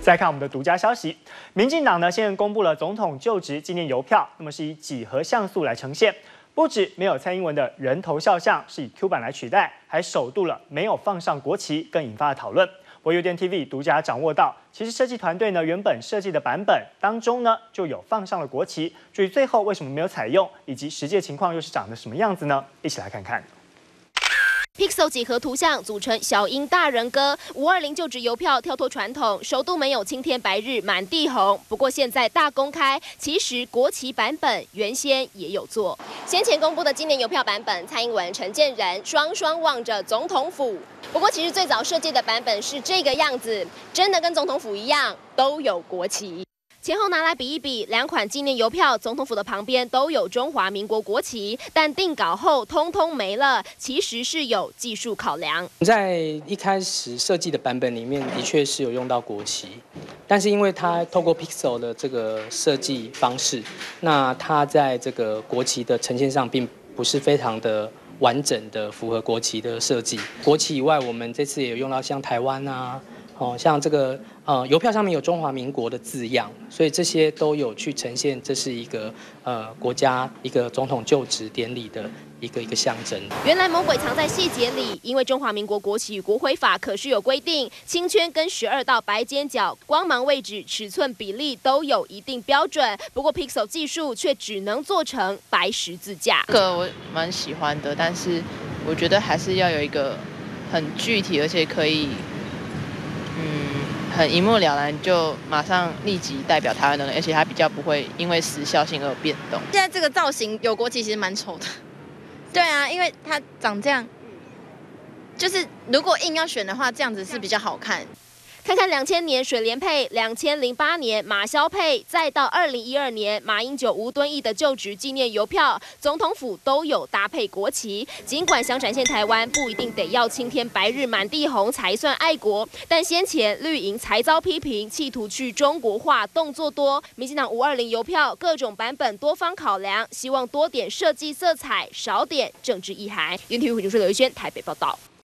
再看我们的独家消息，民进党呢现在公布了总统就职纪念邮票，那么是以几何像素来呈现，不止没有蔡英文的人头肖像，是以 Q 版来取代，还首度了没有放上国旗，更引发了讨论。我有点 TV 独家掌握到，其实设计团队呢原本设计的版本当中呢就有放上了国旗，至于最后为什么没有采用，以及实际情况又是长得什么样子呢？一起来看看。 Pixel 几何图像组成小英大人歌，520就职邮票跳脱传统，首度没有青天白日满地红。不过现在大公开，其实国旗版本原先也有做。先前公布的今年邮票版本，蔡英文、陈建仁双双望着总统府。不过其实最早设计的版本是这个样子，真的跟总统府一样，都有国旗。 前后拿来比一比，两款纪念邮票，总统府的旁边都有中华民国国旗，但定稿后通通没了。其实是有技术考量。 在一开始设计的版本里面，的确是有用到国旗，但是因为它透过 Pixel 的这个设计方式，那它在这个国旗的呈现上并不是非常的完整的符合国旗的设计。国旗以外，我们这次也有用到像台湾啊。 像这个邮票上面有中华民国的字样，所以这些都有去呈现，这是一个国家一个总统就职典礼的一个象征。 原来魔鬼藏在细节里，因为中华民国国旗与国徽法可是有规定，青圈跟12道白尖角光芒位置、尺寸比例都有一定标准。不过 Pixel 技术却只能做成白十字架。 这个我蛮喜欢的，但是我觉得还是要有一个很具体，而且可以。 很一目了然，就马上立即代表台湾的人，而且它比较不会因为时效性而变动。 现在这个造型有国旗其实蛮丑的，对啊，因为它长这样，就是如果硬要选的话，这样子是比较好看。 看看2000年水莲配，2008年马萧配，再到2012年马英九、吴敦义的就职纪念邮票，总统府都有搭配国旗。尽管想展现台湾，不一定得要青天白日满地红才算爱国，但先前绿营才遭批评，企图去中国化，动作多。民进党520邮票各种版本多方考量，希望多点设计色彩，少点政治意涵。UNTV 胡景书、刘一轩台北报道。